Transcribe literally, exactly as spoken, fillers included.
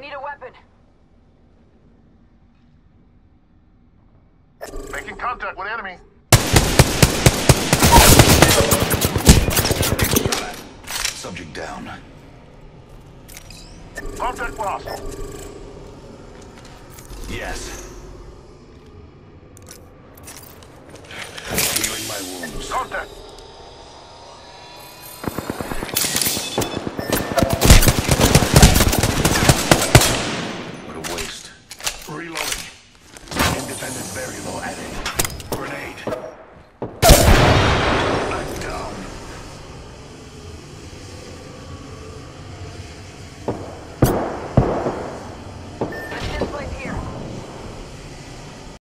Need a weapon. Making contact with enemy. Subject down. Contact lost. Yes. Healing my wounds. Contact.